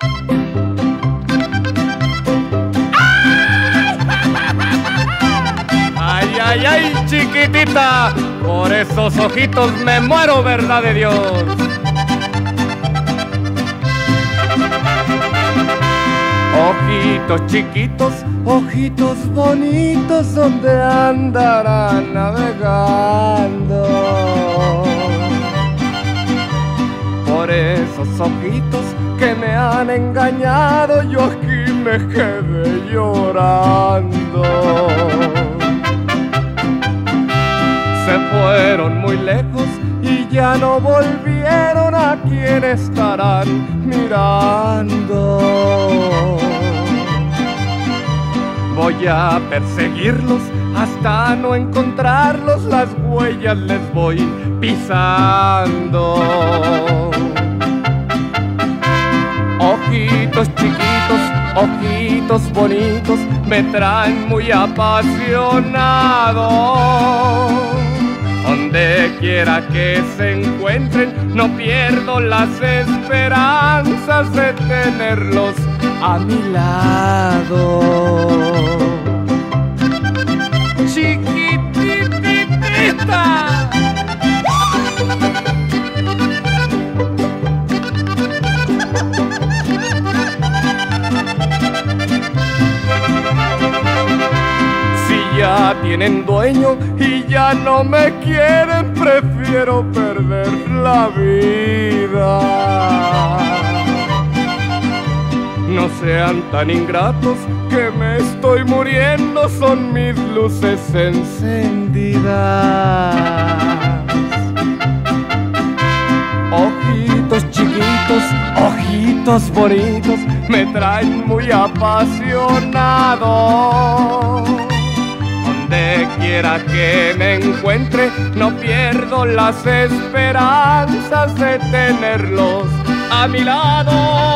Ay, ay, ay, chiquitita, por esos ojitos me muero, verdad de Dios. Ojitos chiquitos, ojitos bonitos, ¿dónde andarán navegando? Por esos ojitos que me han engañado, yo aquí me quedé llorando. Se fueron muy lejos y ya no volvieron, ¿a quién estarán mirando? Voy a perseguirlos hasta no encontrarlos, las huellas les voy pisando. Ojitos chiquitos, ojitos bonitos, me traen muy apasionado. Donde quiera que se encuentren, no pierdo las esperanzas de tenerlos a mi lado. Chiquititita. Si ya tienen dueño y ya no me quieren, prefiero perder la vida. No sean tan ingratos, que me estoy muriendo, son mis luces encendidas. Ojitos chiquitos, ojitos bonitos, me traen muy apasionado. Donde quiera que me encuentre, no pierdo las esperanzas de tenerlos a mi lado.